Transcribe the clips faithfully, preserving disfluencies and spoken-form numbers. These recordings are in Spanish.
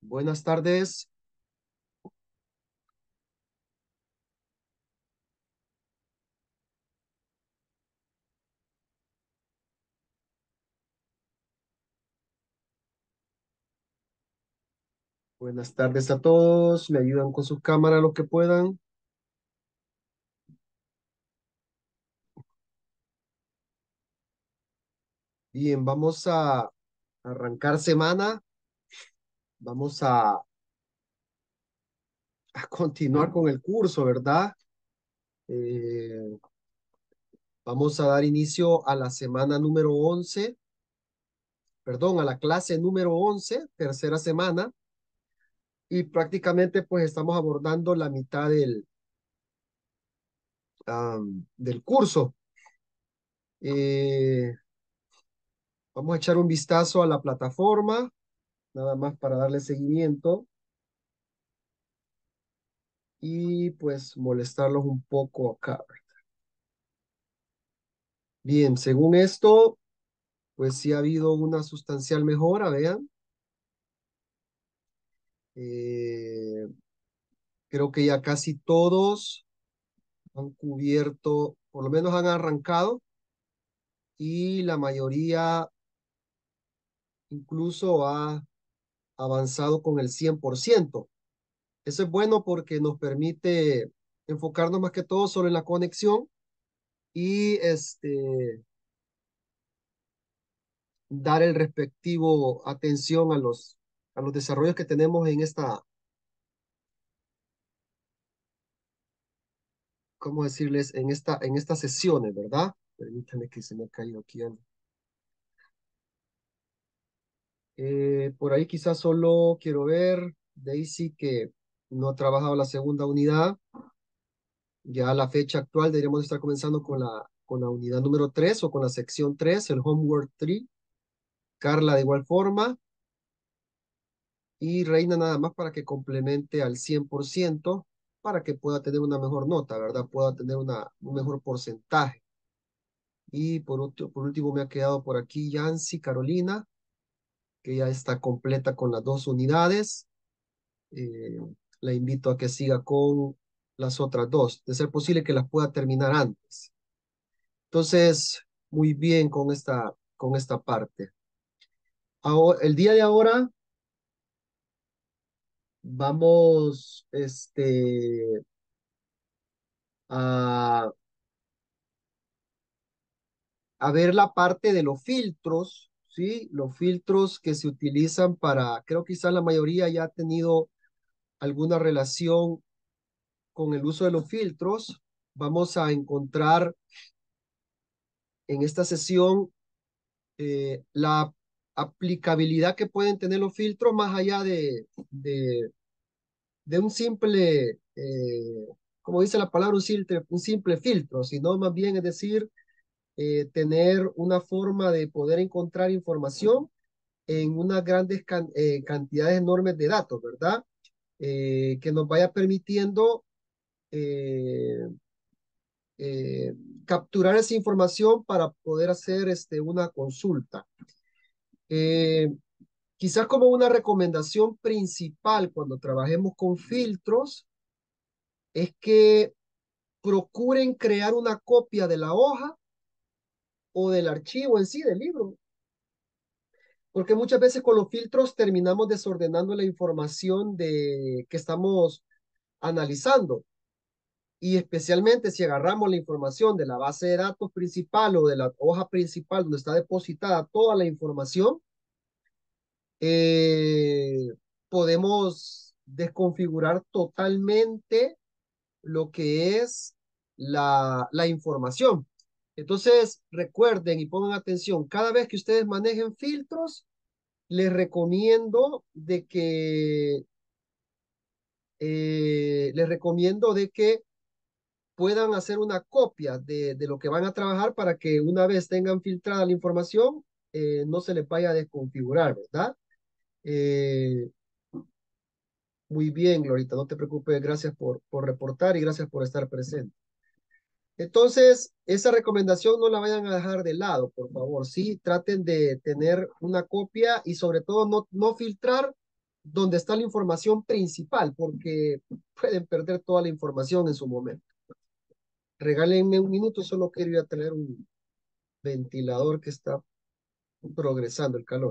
Buenas tardes. Buenas tardes a todos. Me ayudan con su cámara lo que puedan. Bien, vamos a arrancar semana. Vamos a, a continuar con el curso, ¿verdad? Eh, Vamos a dar inicio a la semana número once, perdón, a la clase número once, tercera semana. Y prácticamente pues estamos abordando la mitad del, am, del curso. Eh, Vamos a echar un vistazo a la plataforma, nada más para darle seguimiento y pues molestarlos un poco acá. Bien, según esto, pues sí ha habido una sustancial mejora, vean. Eh, Creo que ya casi todos han cubierto, por lo menos han arrancado, y la mayoría incluso ha avanzado con el cien por ciento. Eso es bueno porque nos permite enfocarnos más que todo solo en la conexión y este, dar el respectivo atención a los, a los desarrollos que tenemos en esta, ¿cómo decirles? En esta, en estas sesiones, ¿verdad? Permítanme que se me ha caído aquí algo. Eh, por ahí quizás solo quiero ver, Daisy, que no ha trabajado la segunda unidad. Ya a la fecha actual deberíamos estar comenzando con la, con la unidad número tres o con la sección tres, el Homework tres. Carla de igual forma. Y Reina nada más para que complemente al cien por ciento para que pueda tener una mejor nota, ¿verdad? Pueda tener una, un mejor porcentaje. Y por, otro, por último me ha quedado por aquí Yancy Carolina, que ya está completa con las dos unidades. Eh, la invito a que siga con las otras dos, de ser posible que las pueda terminar antes. Entonces, muy bien con esta, con esta parte. Ahora, el día de ahora vamos este, a a ver la parte de los filtros, ¿sí? Los filtros que se utilizan para, creo quizás la mayoría ya ha tenido alguna relación con el uso de los filtros. Vamos a encontrar en esta sesión eh, la aplicabilidad que pueden tener los filtros más allá de, de, de un simple, eh, como dice la palabra, un simple, un simple filtro, sino más bien es decir, eh, tener una forma de poder encontrar información en unas grandes can- eh, cantidades enormes de datos, ¿verdad? Eh, que nos vaya permitiendo eh, eh, capturar esa información para poder hacer este, una consulta. Eh, Quizás como una recomendación principal cuando trabajemos con filtros es que procuren crear una copia de la hoja o del archivo en sí, del libro, porque muchas veces con los filtros terminamos desordenando la información de que estamos analizando. Y especialmente si agarramos la información de la base de datos principal o de la hoja principal donde está depositada toda la información, eh, podemos desconfigurar totalmente lo que es la, la información. Entonces, recuerden y pongan atención, cada vez que ustedes manejen filtros, les recomiendo de que, eh, les recomiendo de que puedan hacer una copia de, de lo que van a trabajar para que una vez tengan filtrada la información, eh, no se les vaya a desconfigurar, ¿verdad? Eh, Muy bien, Glorita, no te preocupes, gracias por, por reportar y gracias por estar presente. Entonces, esa recomendación no la vayan a dejar de lado, por favor, sí, traten de tener una copia y sobre todo no, no filtrar donde está la información principal, porque pueden perder toda la información en su momento. Regálenme un minuto, solo quiero ir a tener un ventilador que está progresando el calor.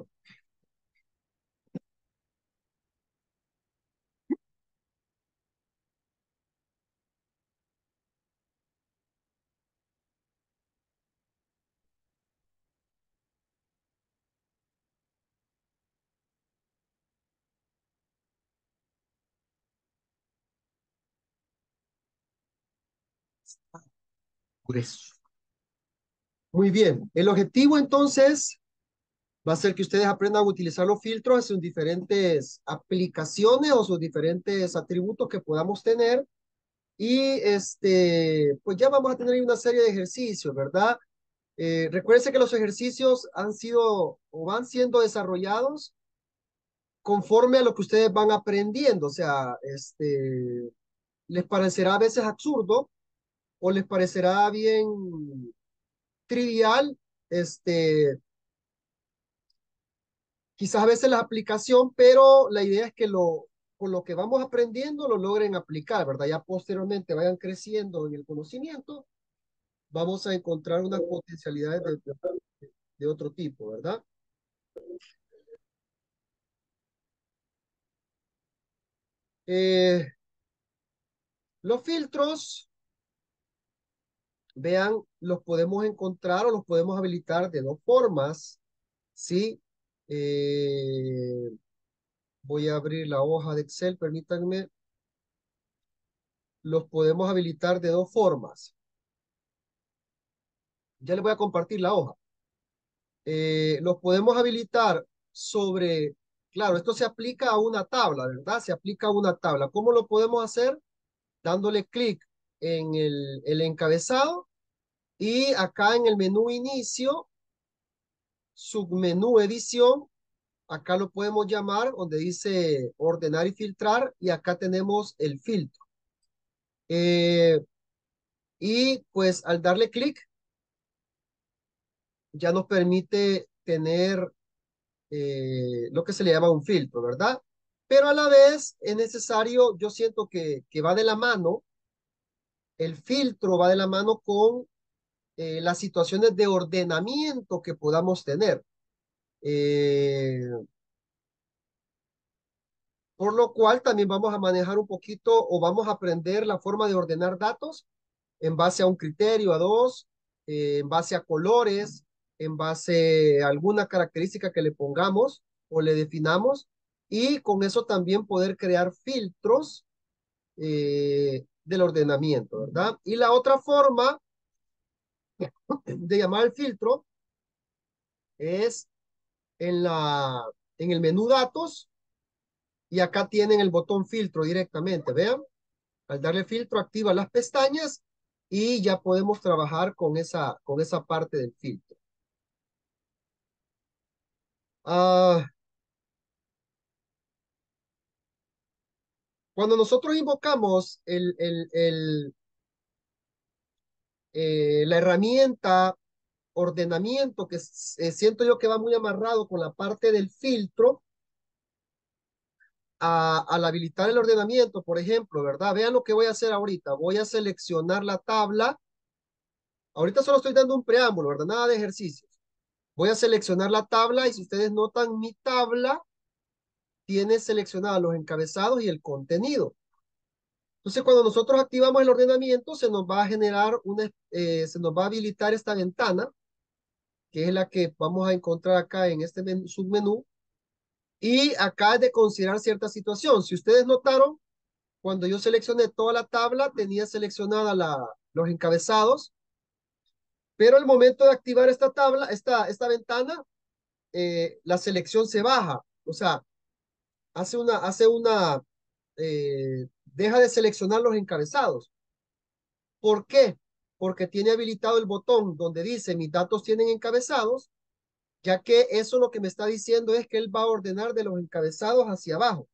Grueso. Muy bien. El objetivo entonces va a ser que ustedes aprendan a utilizar los filtros en sus diferentes aplicaciones o sus diferentes atributos que podamos tener. Y este, pues ya vamos a tener ahí una serie de ejercicios, ¿verdad? Eh, recuérdense que los ejercicios han sido o van siendo desarrollados conforme a lo que ustedes van aprendiendo. O sea, este, les parecerá a veces absurdo o les parecerá bien trivial, este, quizás a veces la aplicación, pero la idea es que lo, con lo que vamos aprendiendo lo logren aplicar, ¿verdad? Ya posteriormente vayan creciendo en el conocimiento, vamos a encontrar unas potencialidades de, de, de otro tipo, ¿verdad? Eh, los filtros, vean, los podemos encontrar o los podemos habilitar de dos formas, ¿sí? Eh, voy a abrir la hoja de Excel, permítanme. Los podemos habilitar de dos formas. Ya les voy a compartir la hoja. Eh, los podemos habilitar sobre, claro, esto se aplica a una tabla, ¿verdad? Se aplica a una tabla. ¿Cómo lo podemos hacer? Dándole clic en el, el encabezado y acá en el menú inicio, submenú edición, acá lo podemos llamar donde dice ordenar y filtrar y acá tenemos el filtro. Eh, y pues al darle clic ya nos permite tener eh, lo que se le llama un filtro, ¿verdad? Pero a la vez es necesario, yo siento que, que va de la mano, el filtro va de la mano con eh, las situaciones de ordenamiento que podamos tener. Eh, por lo cual también vamos a manejar un poquito o vamos a aprender la forma de ordenar datos en base a un criterio, a dos, eh, en base a colores, en base a alguna característica que le pongamos o le definamos, y con eso también poder crear filtros eh, del ordenamiento, ¿verdad? Y la otra forma de llamar al filtro es en la, en el menú datos, y acá tienen el botón filtro directamente, vean, al darle filtro activa las pestañas y ya podemos trabajar con esa, con esa parte del filtro. Ah, cuando nosotros invocamos el, el, el, eh, la herramienta ordenamiento, que eh, siento yo que va muy amarrado con la parte del filtro, a, al habilitar el ordenamiento, por ejemplo, ¿verdad? Vean lo que voy a hacer ahorita. Voy a seleccionar la tabla. Ahorita solo estoy dando un preámbulo, ¿verdad? Nada de ejercicios. Voy a seleccionar la tabla y si ustedes notan, mi tabla tiene seleccionados los encabezados y el contenido. Entonces, cuando nosotros activamos el ordenamiento, se nos va a generar una, eh, se nos va a habilitar esta ventana, que es la que vamos a encontrar acá en este menú, submenú. Y acá es de considerar cierta situación. Si ustedes notaron, cuando yo seleccioné toda la tabla, tenía seleccionada la, los encabezados, pero al momento de activar esta tabla, esta, esta ventana, eh, la selección se baja. O sea, hace una, hace una, eh, deja de seleccionar los encabezados. ¿Por qué? Porque tiene habilitado el botón donde dice mis datos tienen encabezados, ya que eso lo que me está diciendo es que él va a ordenar de los encabezados hacia abajo.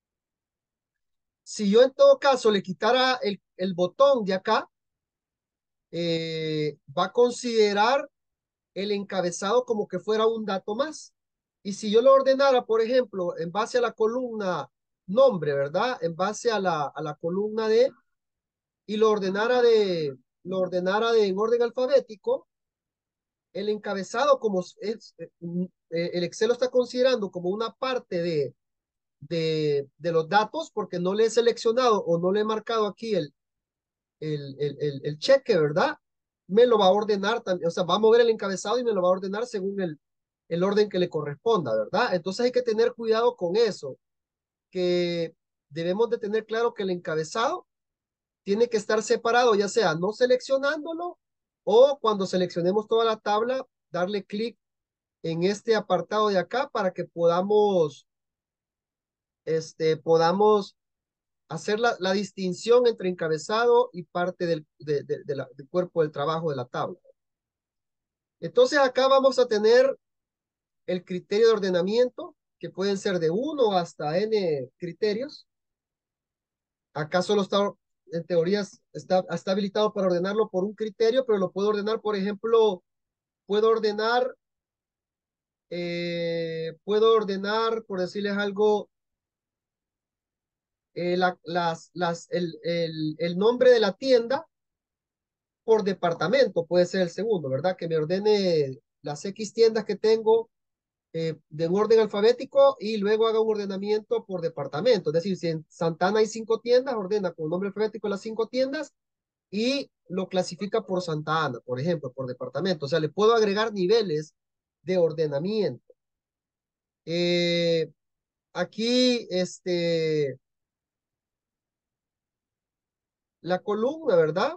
Si yo en todo caso le quitara el, el botón de acá, eh, va a considerar el encabezado como que fuera un dato más. Y si yo lo ordenara, por ejemplo, en base a la columna nombre, ¿verdad? En base a la, a la columna de, y lo ordenara de, lo ordenara de en orden alfabético, el encabezado como es, eh, mm, eh, el Excel lo está considerando como una parte de, de, de los datos porque no le he seleccionado o no le he marcado aquí el, el, el, el, el cheque, ¿verdad? Me lo va a ordenar también, o sea, va a mover el encabezado y me lo va a ordenar según el, el orden que le corresponda, ¿verdad? Entonces hay que tener cuidado con eso, que debemos de tener claro que el encabezado tiene que estar separado, ya sea no seleccionándolo o cuando seleccionemos toda la tabla, darle clic en este apartado de acá para que podamos, este, podamos hacer la, la distinción entre encabezado y parte del, de, de, de la, del cuerpo del trabajo de la tabla. Entonces acá vamos a tener el criterio de ordenamiento, que pueden ser de uno hasta n criterios. Acá solo está, en teorías, está, está habilitado para ordenarlo por un criterio, pero lo puedo ordenar, por ejemplo, puedo ordenar, eh, puedo ordenar, por decirles algo, eh, la, las, las, el, el, el nombre de la tienda por departamento, puede ser el segundo, ¿verdad? Que me ordene las X tiendas que tengo eh, de un orden alfabético y luego haga un ordenamiento por departamento. Es decir, si en Santana hay cinco tiendas, ordena con nombre alfabético las cinco tiendas y lo clasifica por Santa Ana, por ejemplo, por departamento. O sea, le puedo agregar niveles de ordenamiento. Eh, aquí, este, la columna, ¿verdad?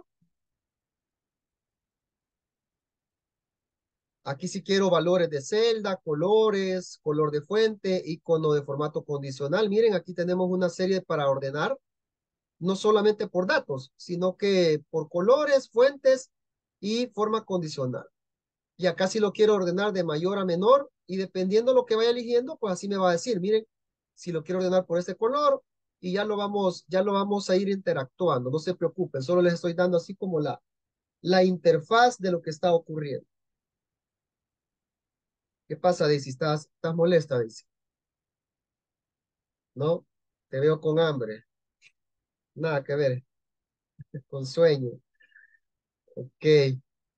Aquí sí quiero valores de celda, colores, color de fuente, icono de formato condicional. Miren, aquí tenemos una serie para ordenar, no solamente por datos, sino que por colores, fuentes y forma condicional. Y acá sí lo quiero ordenar de mayor a menor y dependiendo de lo que vaya eligiendo, pues así me va a decir, miren, si lo quiero ordenar por este color y ya lo vamos, ya lo vamos a ir interactuando. No se preocupen, solo les estoy dando así como la, la interfaz de lo que está ocurriendo. ¿Qué pasa, Daisy? ¿Estás, estás molesta, Daisy? ¿No? Te veo con hambre. Nada que ver, con sueño. Ok.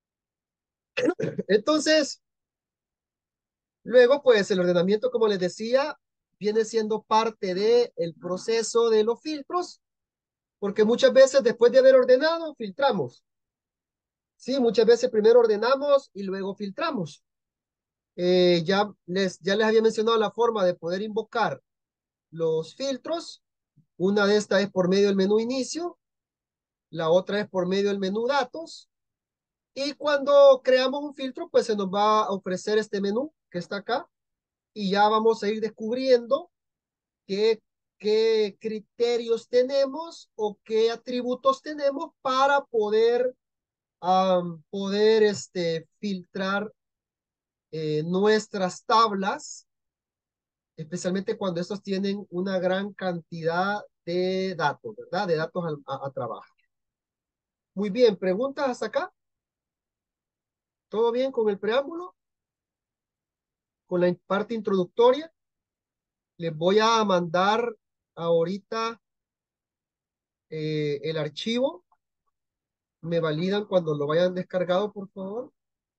Entonces, luego, pues el ordenamiento, como les decía, viene siendo parte del proceso de los filtros, porque muchas veces después de haber ordenado, filtramos. Sí, muchas veces primero ordenamos y luego filtramos. Eh, ya les, ya les había mencionado la forma de poder invocar los filtros. Una de estas es por medio del menú inicio, la otra es por medio del menú datos. Y cuando creamos un filtro, pues se nos va a ofrecer este menú que está acá y ya vamos a ir descubriendo qué, qué criterios tenemos o qué atributos tenemos para poder, um, poder este, filtrar eh, nuestras tablas, especialmente cuando estos tienen una gran cantidad de datos, ¿verdad? De datos a, a, a trabajar. Muy bien, preguntas hasta acá. ¿Todo bien con el preámbulo? Con la parte introductoria. Les voy a mandar ahorita eh, el archivo. Me validan cuando lo vayan descargado, por favor.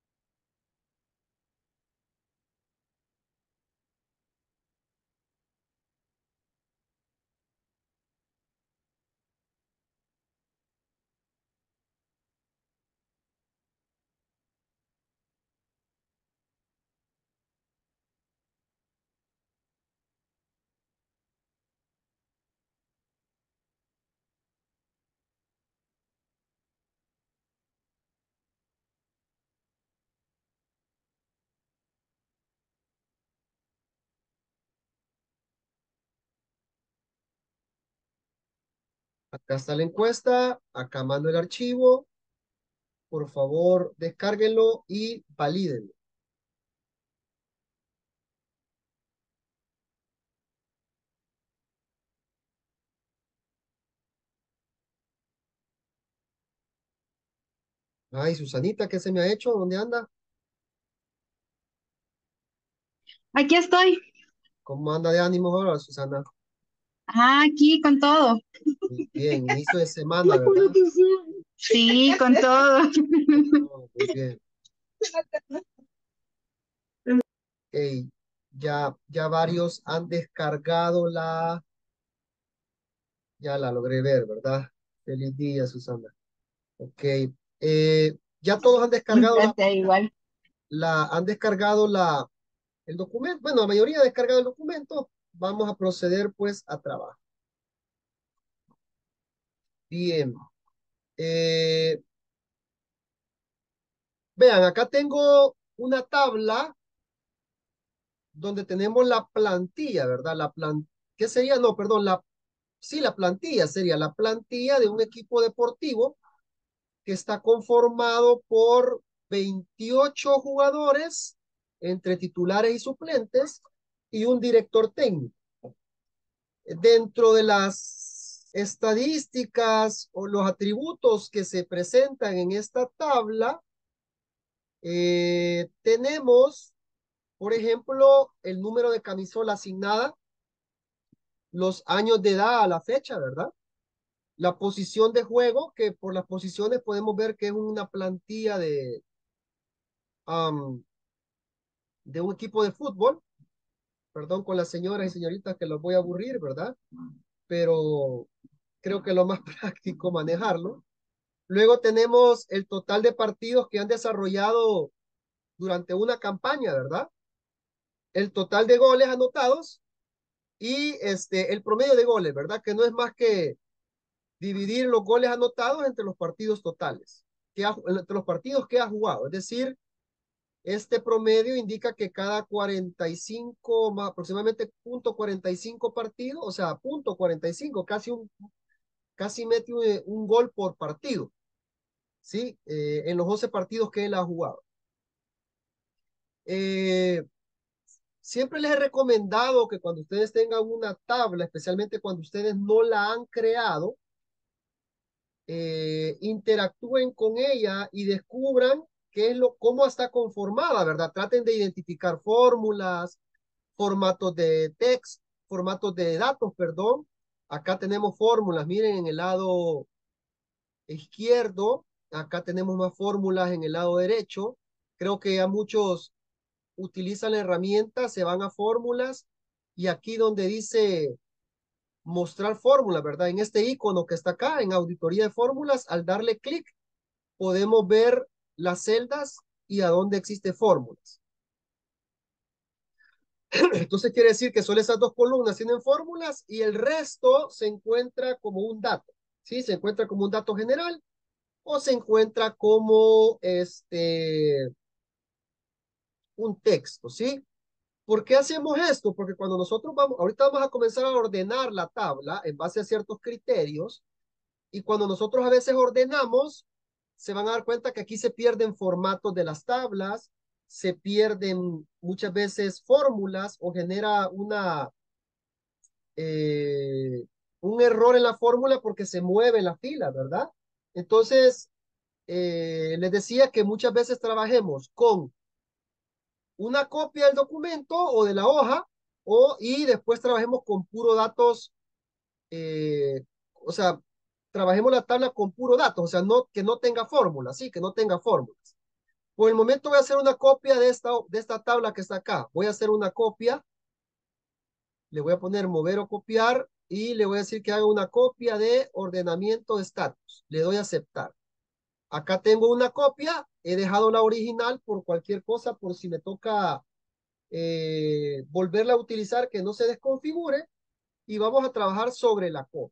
Acá está la encuesta. Acá mando el archivo. Por favor, descárguenlo y valídenlo. Ay, Susanita, ¿qué se me ha hecho? ¿Dónde anda? Aquí estoy. ¿Cómo anda de ánimo ahora, Susana? Ah, aquí con todo. Muy bien, inicio de semana, ¿verdad? Sí, con todo. Oh, muy bien. Ok, ya, ya varios han descargado la, ya la logré ver, ¿verdad? Feliz día, Susana. Ok, eh, ya todos han descargado la, Gracias, igual. la, han descargado la, el documento. Bueno, la mayoría ha descargado el documento. Vamos a proceder pues a trabajo. Bien. Eh, vean, acá tengo una tabla donde tenemos la plantilla, ¿verdad? La plan, ¿qué sería? No, perdón, la, sí, la plantilla sería la plantilla de un equipo deportivo que está conformado por veintiocho jugadores entre titulares y suplentes y un director técnico. Dentro de las estadísticas o los atributos que se presentan en esta tabla, eh, tenemos, por ejemplo, el número de camisola asignada, los años de edad a la fecha, ¿verdad? La posición de juego, que por las posiciones podemos ver que es una plantilla de, um, de un equipo de fútbol. Perdón con las señoras y señoritas que los voy a aburrir, ¿verdad? Pero creo que es lo más práctico manejarlo. Luego tenemos el total de partidos que han desarrollado durante una campaña, ¿verdad? El total de goles anotados y este, el promedio de goles, ¿verdad? Que no es más que dividir los goles anotados entre los partidos totales, que ha, entre los partidos que ha jugado. Es decir, este promedio indica que cada cuarenta y cinco, más, aproximadamente punto cuarenta y cinco partidos, o sea, punto cuarenta y cinco, casi, un, casi mete un, un gol por partido, ¿sí? Eh, en los once partidos que él ha jugado. Eh, Siempre les he recomendado que cuando ustedes tengan una tabla, especialmente cuando ustedes no la han creado, eh, interactúen con ella y descubran qué es lo, cómo está conformada, ¿verdad? Traten de identificar fórmulas, formatos de text, formatos de datos, perdón. Acá tenemos fórmulas, miren en el lado izquierdo, acá tenemos más fórmulas en el lado derecho. Creo que ya muchos utilizan la herramienta, se van a fórmulas y aquí donde dice mostrar fórmulas, ¿verdad? En este icono que está acá, en auditoría de fórmulas, al darle clic, podemos ver las celdas y a dónde existe fórmulas. Entonces quiere decir que solo esas dos columnas tienen fórmulas y el resto se encuentra como un dato, ¿sí? Se encuentra como un dato general o se encuentra como este, un texto, ¿sí? ¿Por qué hacemos esto? Porque cuando nosotros vamos, ahorita vamos a comenzar a ordenar la tabla en base a ciertos criterios y cuando nosotros a veces ordenamos, se van a dar cuenta que aquí se pierden formatos de las tablas, se pierden muchas veces fórmulas o genera una, eh, un error en la fórmula porque se mueve la fila, ¿verdad? Entonces, eh, les decía que muchas veces trabajemos con una copia del documento o de la hoja o, y después trabajemos con puro datos, eh, o sea, trabajemos la tabla con puro datos, o sea, no, que no tenga fórmulas, sí, que no tenga fórmulas. Por el momento voy a hacer una copia de esta, de esta tabla que está acá. Voy a hacer una copia, le voy a poner mover o copiar y le voy a decir que haga una copia de ordenamiento de estatus. Le doy a aceptar. Acá tengo una copia, he dejado la original por cualquier cosa, por si me toca eh, volverla a utilizar, que no se desconfigure, y vamos a trabajar sobre la copia.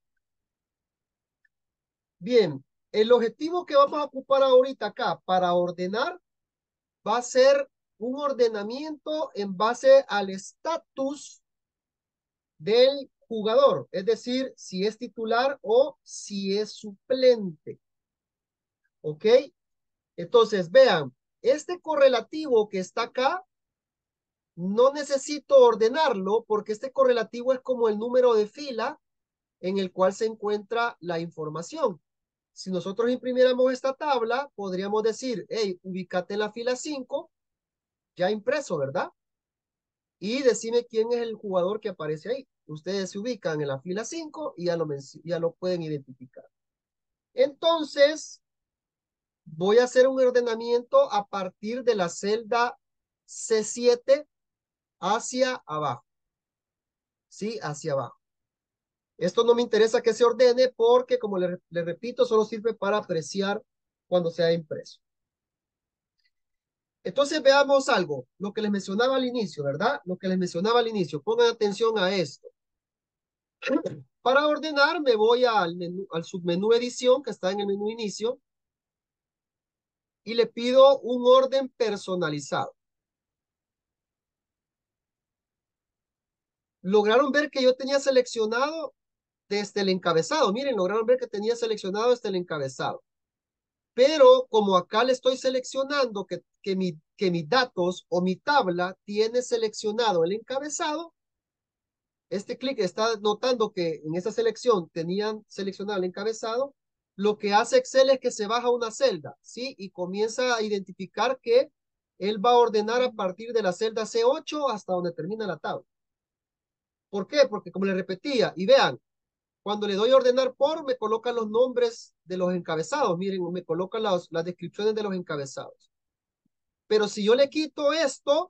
Bien, el objetivo que vamos a ocupar ahorita acá para ordenar va a ser un ordenamiento en base al estatus del jugador, es decir, si es titular o si es suplente. ¿Ok? Entonces, vean, este correlativo que está acá, no necesito ordenarlo porque este correlativo es como el número de fila en el cual se encuentra la información. Si nosotros imprimiéramos esta tabla, podríamos decir, hey, ubícate en la fila cinco, ya impreso, ¿verdad? y decime quién es el jugador que aparece ahí. Ustedes se ubican en la fila cinco y ya lo, ya lo pueden identificar. Entonces, voy a hacer un ordenamiento a partir de la celda C siete hacia abajo. Sí, hacia abajo. Esto no me interesa que se ordene porque, como le, le repito, solo sirve para apreciar cuando sea impreso. Entonces veamos algo, lo que les mencionaba al inicio, ¿verdad? Lo que les mencionaba al inicio. Pongan atención a esto. Para ordenar me voy al, menú, al submenú edición que está en el menú inicio y le pido un orden personalizado. Lograron ver que yo tenía seleccionado desde el encabezado. Miren, lograron ver que tenía seleccionado desde el encabezado. Pero como acá le estoy seleccionando que, que, mi, que mis datos o mi tabla tiene seleccionado el encabezado, este clic está notando que en esa selección tenían seleccionado el encabezado, lo que hace Excel es que se baja una celda, ¿sí? Y comienza a identificar que él va a ordenar a partir de la celda C ocho hasta donde termina la tabla. ¿Por qué? Porque como le repetía, y vean, cuando le doy a ordenar por, me coloca los nombres de los encabezados. Miren, me coloca las, las descripciones de los encabezados. Pero si yo le quito esto,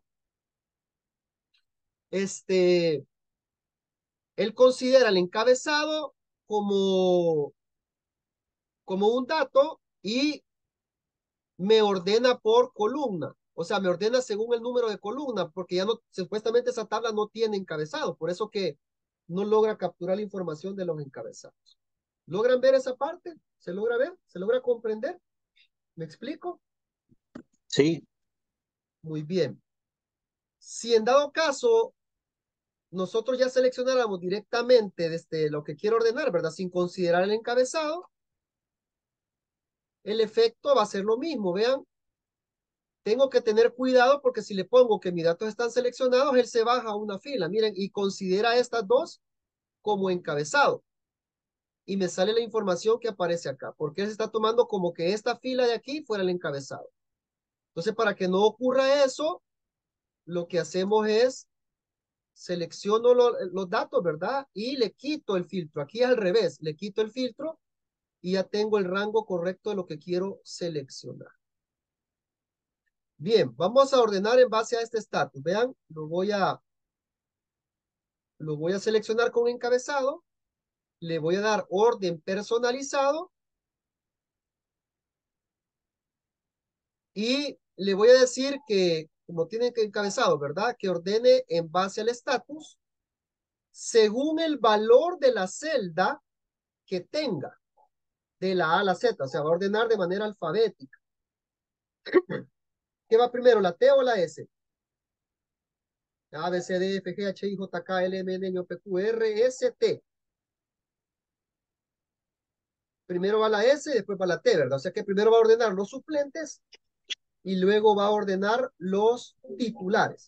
este, él considera el encabezado como, como un dato y me ordena por columna. O sea, me ordena según el número de columna, porque ya no, supuestamente esa tabla no tiene encabezado. Por eso que no logra capturar la información de los encabezados. ¿Logran ver esa parte? ¿Se logra ver? ¿Se logra comprender? ¿Me explico? Sí. Muy bien. Si en dado caso nosotros ya seleccionáramos directamente desde lo que quiero ordenar, ¿verdad? Sin considerar el encabezado, el efecto va a ser lo mismo. Vean, tengo que tener cuidado porque si le pongo que mis datos están seleccionados, él se baja a una fila. Miren, y considera estas dos como encabezado. Y me sale la información que aparece acá, porque él se está tomando como que esta fila de aquí fuera el encabezado. Entonces, para que no ocurra eso, lo que hacemos es selecciono lo, los datos, ¿verdad? Y le quito el filtro. Aquí es al revés, le quito el filtro y ya tengo el rango correcto de lo que quiero seleccionar. Bien, vamos a ordenar en base a este estatus. Vean, lo voy a, lo voy a seleccionar con encabezado. Le voy a dar orden personalizado. Y le voy a decir que, como tiene que encabezado, ¿verdad? Que ordene en base al estatus según el valor de la celda que tenga, de la A a la Z. O sea, va a ordenar de manera alfabética. ¿Qué va primero, la T o la S? A, B, C, D, F, G, H, I, J, K, L, M, N, O, P, Q, R, S, T. Primero va la S y después va la T, ¿verdad? O sea que primero va a ordenar los suplentes y luego va a ordenar los titulares.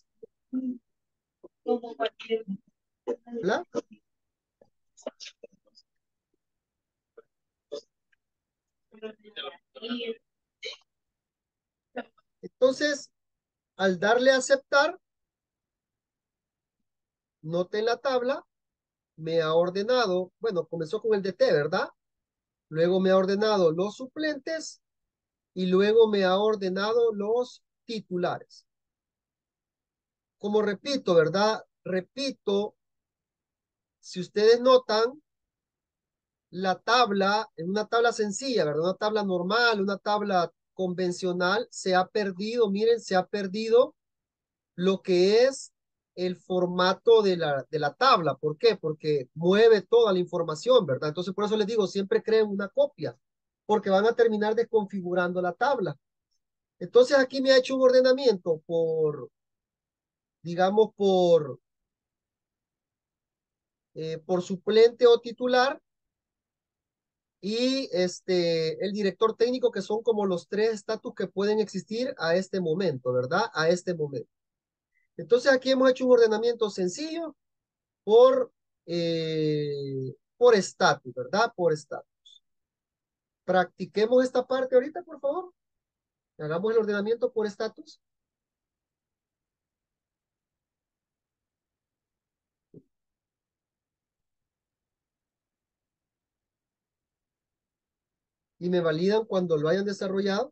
¿Verdad? Entonces, al darle a aceptar, note en la tabla, me ha ordenado, bueno, comenzó con el D T, ¿verdad? Luego me ha ordenado los suplentes y luego me ha ordenado los titulares. Como repito, ¿verdad? Repito, si ustedes notan, la tabla, en una tabla sencilla, ¿verdad? Una tabla normal, una tabla convencional, se ha perdido, miren, se ha perdido lo que es el formato de la, de la tabla. ¿Por qué? Porque mueve toda la información, ¿verdad? Entonces, por eso les digo, siempre creen una copia, porque van a terminar desconfigurando la tabla. Entonces, aquí me ha hecho un ordenamiento por, digamos, por, eh, por suplente o titular y este, el director técnico, que son como los tres estatus que pueden existir a este momento, ¿verdad? A este momento. Entonces, aquí hemos hecho un ordenamiento sencillo por, eh, por estatus, ¿verdad? Por estatus. Practiquemos esta parte ahorita, por favor. Hagamos el ordenamiento por estatus. y me validan cuando lo hayan desarrollado.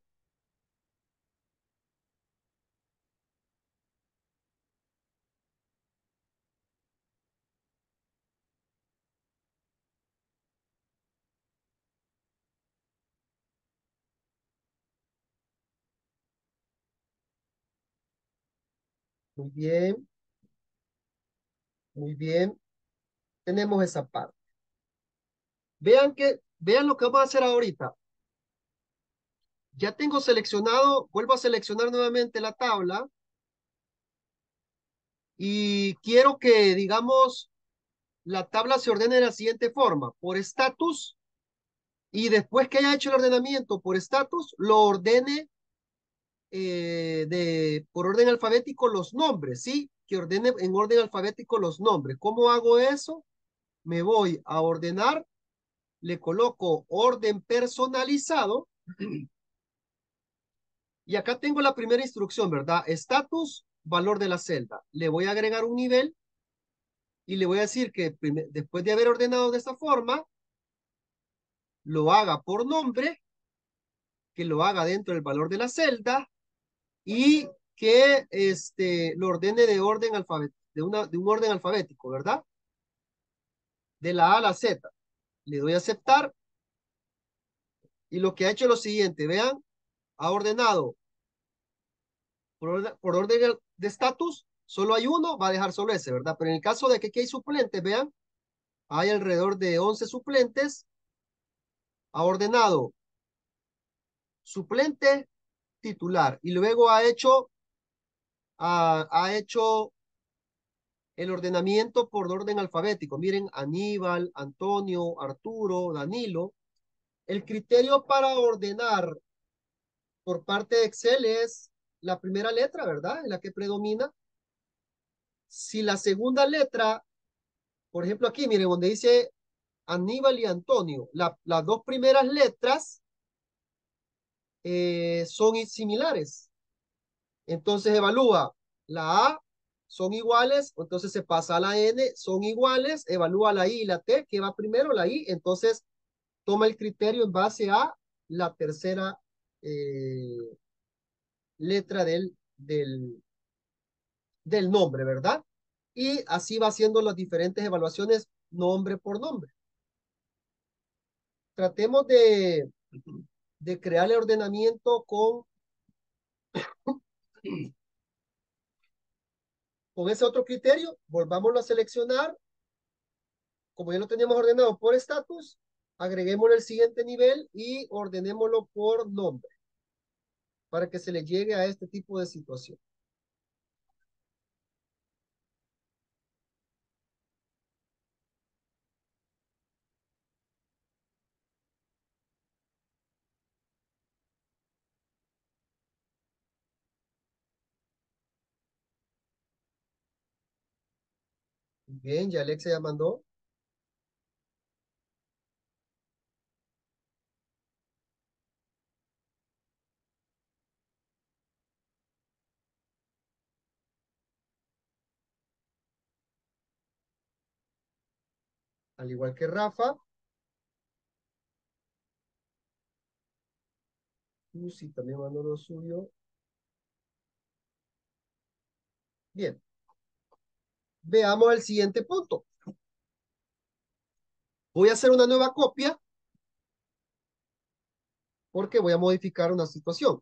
Muy bien, muy bien. Tenemos esa parte. Vean que, vean lo que vamos a hacer ahorita. Ya tengo seleccionado, vuelvo a seleccionar nuevamente la tabla y quiero que, digamos, la tabla se ordene de la siguiente forma, por estatus, y después que haya hecho el ordenamiento por estatus, lo ordene eh, de, por orden alfabético los nombres, ¿sí? Que ordene en orden alfabético los nombres. ¿Cómo hago eso? Me voy a ordenar, le coloco orden personalizado, y acá tengo la primera instrucción, ¿verdad? Estatus, valor de la celda. Le voy a agregar un nivel y le voy a decir que después de haber ordenado de esta forma, lo haga por nombre, que lo haga dentro del valor de la celda y que este, lo ordene de orden alfabético, de, una, de un orden alfabético, ¿verdad? De la A a la Z. Le doy a aceptar y lo que ha hecho es lo siguiente, vean, ha ordenado por orden, por orden de estatus, solo hay uno, va a dejar solo ese, ¿verdad? Pero en el caso de que aquí hay suplentes, vean, hay alrededor de once suplentes, ha ordenado suplente, titular, y luego ha hecho, ha, ha hecho el ordenamiento por orden alfabético. Miren, Aníbal, Antonio, Arturo, Danilo. El criterio para ordenar por parte de Excel es la primera letra, ¿verdad? En la que predomina. Si la segunda letra, por ejemplo aquí, miren, donde dice Aníbal y Antonio, la, las dos primeras letras eh, son similares. Entonces evalúa la A, son iguales, entonces se pasa a la N, son iguales, evalúa la I y la T, que va primero la I, entonces toma el criterio en base a la tercera eh, letra del, del, del nombre, ¿verdad? Y así va haciendo las diferentes evaluaciones nombre por nombre. Tratemos de, de crear el ordenamiento con, con ese otro criterio. Volvámoslo a seleccionar. Como ya lo teníamos ordenado por estatus, agreguémosle el siguiente nivel y ordenémoslo por nombre para que se le llegue a este tipo de situación. Bien, ya Alexa ya mandó. Al igual que Rafa. Lucy también mandó lo suyo. Bien. Veamos el siguiente punto. Voy a hacer una nueva copia porque voy a modificar una situación.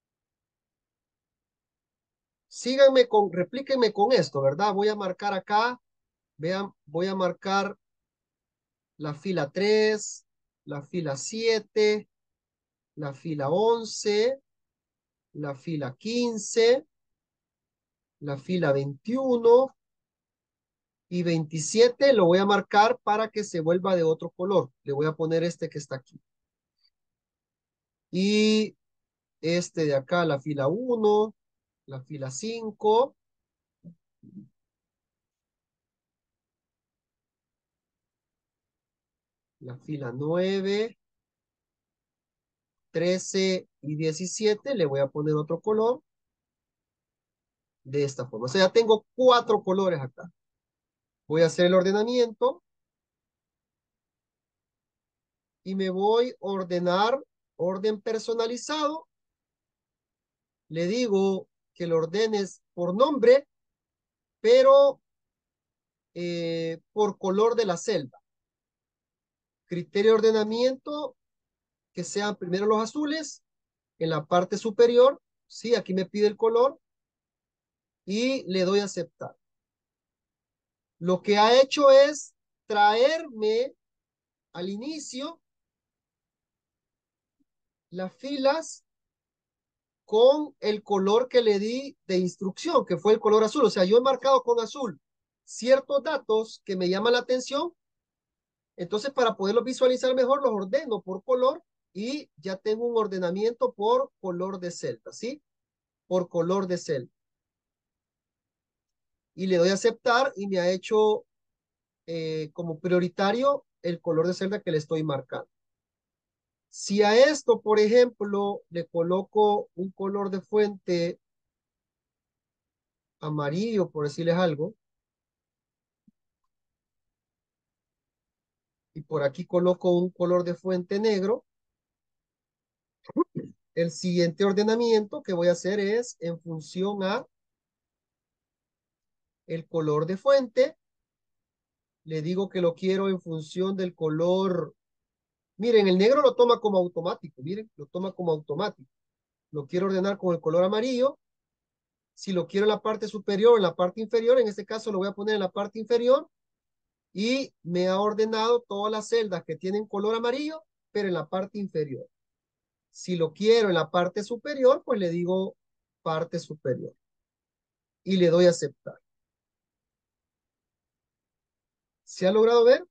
Síganme con, replíquenme con esto, ¿verdad? Voy a marcar acá, vean, voy a marcar la fila tres, la fila siete, la fila once, la fila quince, la fila veintiuno y veintisiete lo voy a marcar para que se vuelva de otro color. Le voy a poner este que está aquí. Y este de acá, la fila uno, la fila cinco, la fila nueve, trece y diecisiete, le voy a poner otro color de esta forma. O sea, ya tengo cuatro colores acá. Voy a hacer el ordenamiento y me voy a ordenar orden personalizado. Le digo que lo ordenes por nombre, pero eh, por color de la celda. Criterio de ordenamiento, que sean primero los azules en la parte superior. Sí, aquí me pide el color y le doy a aceptar. Lo que ha hecho es traerme al inicio las filas con el color que le di de instrucción, que fue el color azul. O sea, yo he marcado con azul ciertos datos que me llaman la atención. Entonces, para poderlos visualizar mejor, los ordeno por color y ya tengo un ordenamiento por color de celda, ¿sí? Por color de celda. Y le doy a aceptar y me ha hecho eh, como prioritario el color de celda que le estoy marcando. Si a esto, por ejemplo, le coloco un color de fuente amarillo, por decirles algo, y por aquí coloco un color de fuente negro, el siguiente ordenamiento que voy a hacer es en función a el color de fuente. Le digo que lo quiero en función del color. Miren, el negro lo toma como automático, miren, lo toma como automático. Lo quiero ordenar con el color amarillo. Si lo quiero en la parte superior o en la parte inferior, en este caso lo voy a poner en la parte inferior y me ha ordenado todas las celdas que tienen color amarillo, pero en la parte inferior. Si lo quiero en la parte superior, pues le digo parte superior y le doy a aceptar. ¿Se ha logrado ver?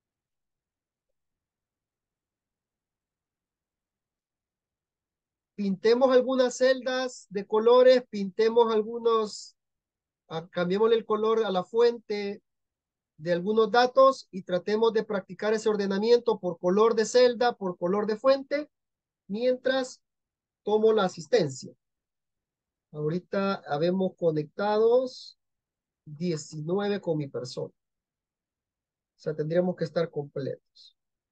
Pintemos algunas celdas de colores, pintemos algunos, ah, cambiémosle el color a la fuente de algunos datos y tratemos de practicar ese ordenamiento por color de celda, por color de fuente, mientras tomo la asistencia. Ahorita habemos conectados diecinueve con mi persona. O sea, tendríamos que estar completos.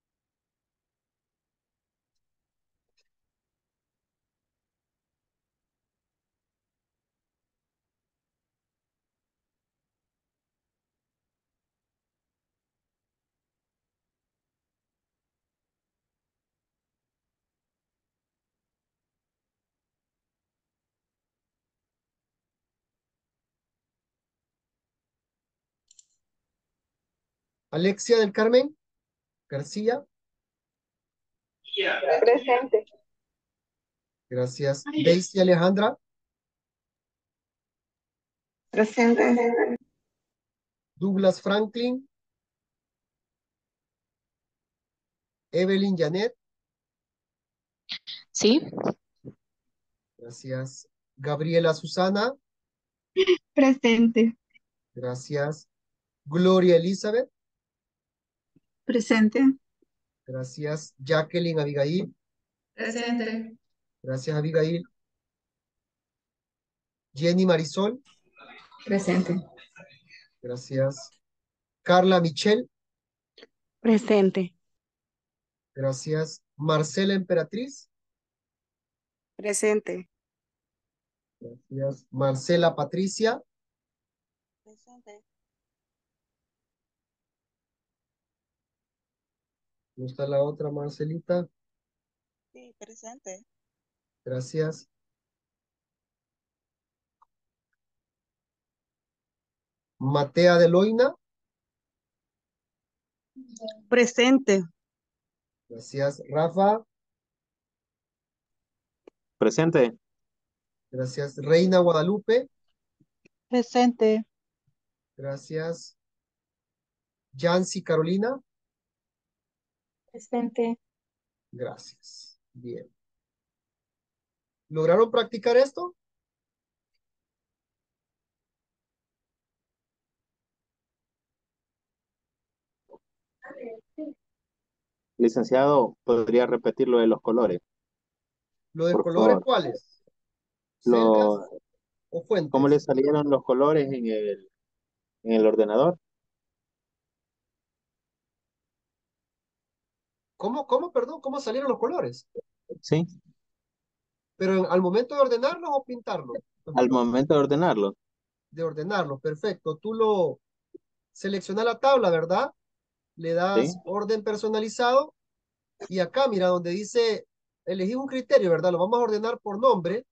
Alexia del Carmen García. Presente. Gracias. Daisy Alejandra. Presente. Douglas Franklin. Evelyn Janet. Sí, Gracias. Gabriela Susana. Presente. Gracias. Gloria Elizabeth. Presente. Gracias. Jacqueline Abigail. Presente. Gracias, Abigail. Jenny Marisol. Presente. Gracias. Carla Michelle. presente. Gracias. Marcela Emperatriz. Presente. Gracias. Marcela Patricia. Presente. ¿Dónde está la otra Marcelita? Sí, presente. Gracias. Matea de Loina. Presente. Gracias. Rafa. Presente. Gracias. Reina Guadalupe. Presente. Gracias. Yancy Carolina. Presente. Gracias. Bien. ¿Lograron practicar esto? Licenciado, ¿podría repetir lo de los colores, ¿Lo de por colores favor? cuáles? ¿Celdas Lo, o ¿Cómo le fuentes? salieron los colores en el, en el ordenador? ¿Cómo, cómo, perdón? ¿Cómo salieron los colores? Sí, Pero en- al momento de ordenarlos o pintarlos, al momento de ordenarlo. de ordenarlos, perfecto. Tú lo seleccionas la tabla, ¿verdad? Le Sí, das orden personalizado y acá, mira, donde dice elegir un criterio, ¿verdad? Lo vamos a ordenar por nombre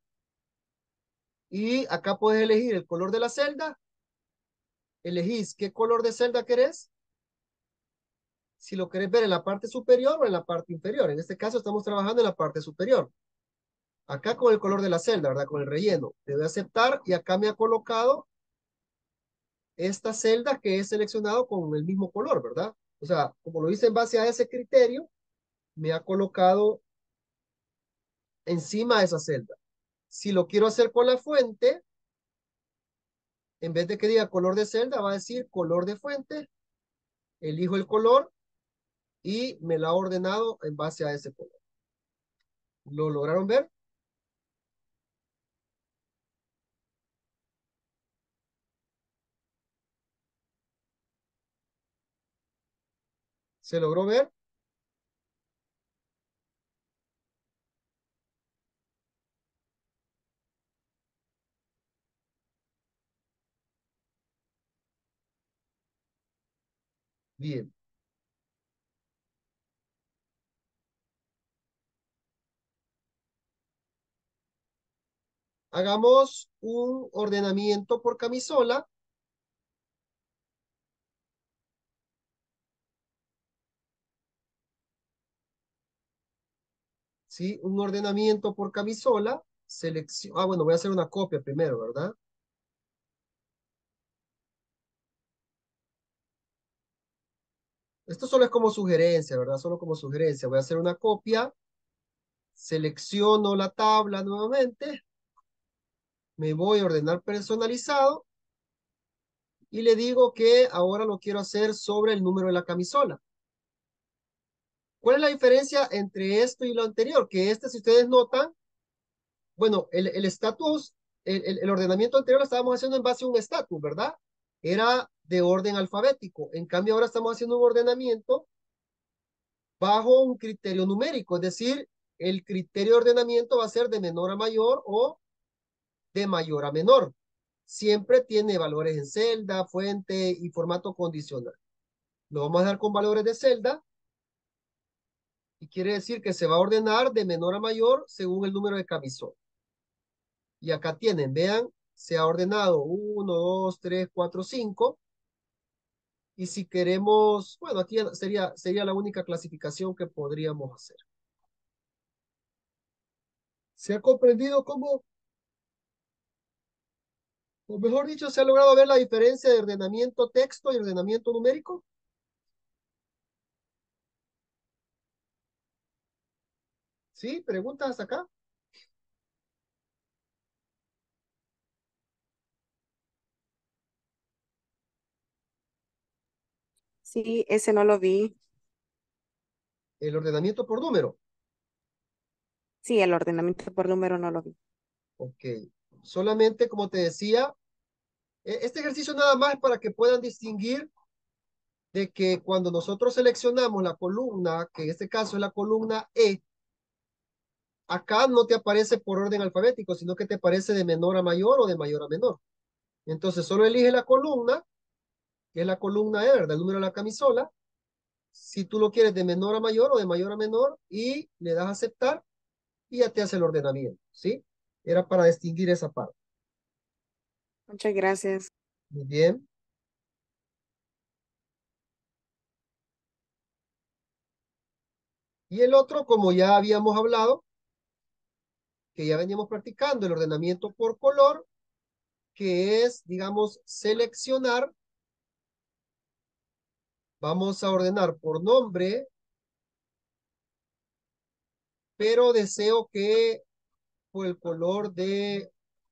y acá puedes elegir el color de la celda. Elegís qué color de celda querés, si lo querés ver en la parte superior o en la parte inferior. En este caso estamos trabajando en la parte superior. Acá con el color de la celda, ¿verdad? Con el relleno. Le doy a aceptar y acá me ha colocado esta celda que he seleccionado con el mismo color, ¿verdad? O sea, como lo hice en base a ese criterio, me ha colocado encima de esa celda. Si lo quiero hacer con la fuente, en vez de que diga color de celda, va a decir color de fuente. Elijo el color y me la ha ordenado en base a ese color. ¿Lo lograron ver? ¿Se logró ver? Bien. Hagamos un ordenamiento por camisola. ¿Sí? Un ordenamiento por camisola. Selección. Ah, bueno, voy a hacer una copia primero, ¿verdad? Esto solo es como sugerencia, ¿verdad? Solo como sugerencia. Voy a hacer una copia. Selecciono la tabla nuevamente. Me voy a ordenar personalizado. Y le digo que ahora lo quiero hacer sobre el número de la camisola. ¿Cuál es la diferencia entre esto y lo anterior? Que este, si ustedes notan, bueno, el el estatus, el, el, el ordenamiento anterior lo estábamos haciendo en base a un estatus, ¿verdad? Era de orden alfabético. En cambio, ahora estamos haciendo un ordenamiento bajo un criterio numérico, es decir, el criterio de ordenamiento va a ser de menor a mayor o de mayor a menor. Siempre tiene valores en celda, fuente y formato condicional. Lo vamos a dar con valores de celda y quiere decir que se va a ordenar de menor a mayor según el número de camisón. Y acá tienen, vean, se ha ordenado uno, dos, tres, cuatro, cinco. Y si queremos, bueno, aquí sería, sería la única clasificación que podríamos hacer. ¿Se ha comprendido cómo, o mejor dicho, se ha logrado ver la diferencia de ordenamiento texto y ordenamiento numérico? ¿Sí? ¿Preguntas hasta acá? Sí, ese no lo vi. El ordenamiento por número. Sí, el ordenamiento por número no lo vi. Ok. Solamente, como te decía, e- este ejercicio nada más es para que puedan distinguir de que cuando nosotros seleccionamos la columna, que en este caso es la columna E, acá no te aparece por orden alfabético, sino que te aparece de menor a mayor o de mayor a menor. Entonces solo elige la columna, que es la columna E, ¿verdad? El número de la camisola. Si tú lo quieres de menor a mayor o de mayor a menor, y le das a aceptar y ya te hace el ordenamiento, ¿sí? Era para distinguir esa parte. Muchas gracias. Muy bien. Y el otro, como ya habíamos hablado, que ya veníamos practicando, el ordenamiento por color, que es, digamos, seleccionar. Vamos a ordenar por nombre, pero deseo que por el color de,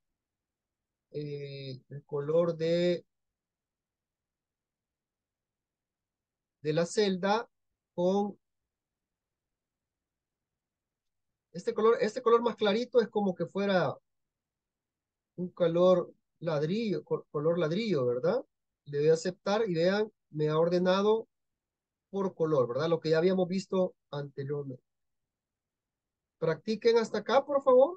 eh, el color de, de la celda con este color, este color más clarito es como que fuera un color ladrillo, co- color ladrillo, ¿verdad? Le doy a aceptar y vean, me ha ordenado por color, ¿verdad? Lo que ya habíamos visto anteriormente. Practiquen hasta acá, por favor.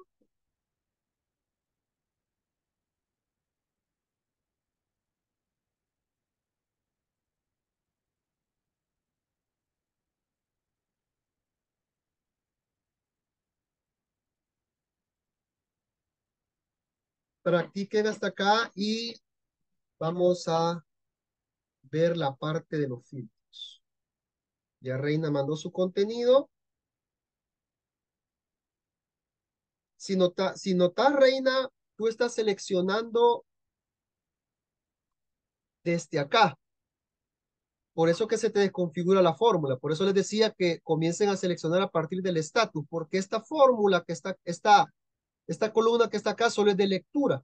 Practiquen hasta acá y vamos a ver la parte de los filtros. Ya Reina mandó su contenido. Si nota, si notas, Reina, tú estás seleccionando desde acá. Por eso que se te desconfigura la fórmula. Por eso les decía que comiencen a seleccionar a partir del estatus, porque esta fórmula que está, esta, esta columna que está acá solo es de lectura.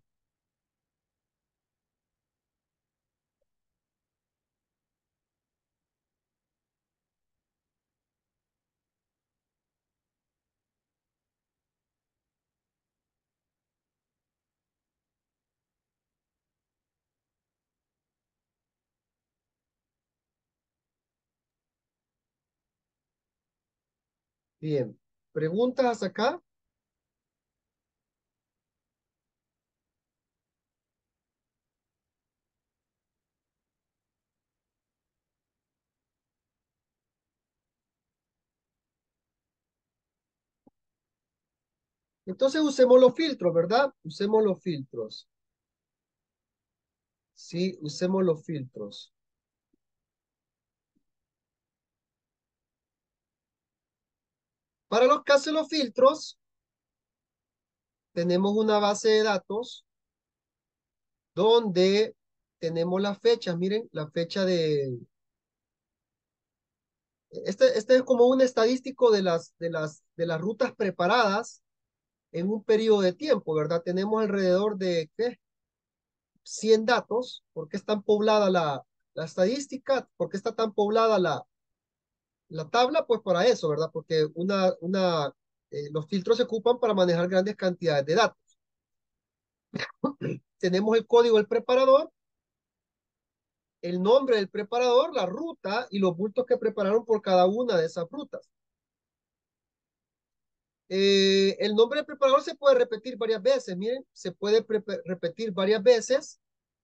Bien. ¿Preguntas hasta acá? Entonces usemos los filtros, ¿verdad? Usemos los filtros. Sí, usemos los filtros. Para los que hacen los filtros, tenemos una base de datos donde tenemos las fechas. Miren, la fecha de... Este, este es como un estadístico de las, de las, de las rutas preparadas en un periodo de tiempo, ¿verdad? Tenemos alrededor de, ¿qué? cien datos. ¿Por qué es tan poblada la, la estadística? ¿Por qué está tan poblada la, la tabla? Pues para eso, ¿verdad? Porque una, una, eh, los filtros se ocupan para manejar grandes cantidades de datos. Tenemos el código del preparador, el nombre del preparador, la ruta y los bultos que prepararon por cada una de esas rutas. Eh, el nombre del preparador se puede repetir varias veces, miren, se puede repetir varias veces,